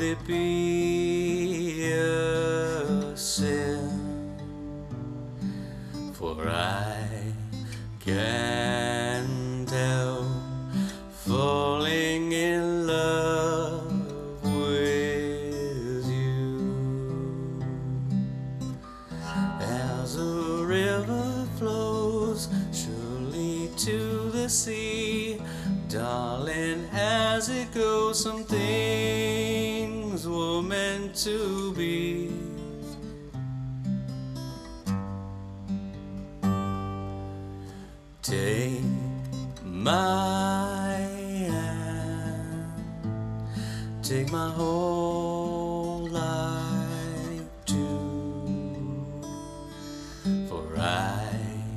Would it be a sin? For I can't help falling in love with you. As a river flows surely to the sea, darling, as it goes, some things were meant to be. Take my hand, take my whole life too, for I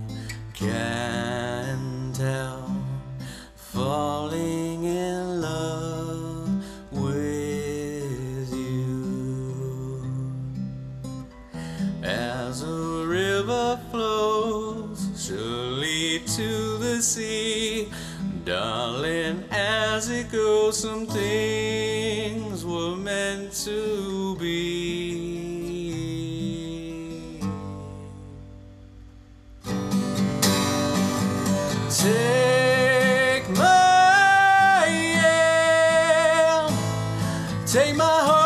can't help falling in love with you. As a river flows surely to the sea, darling, as it goes, some things were meant to be. Take my hand, take my heart.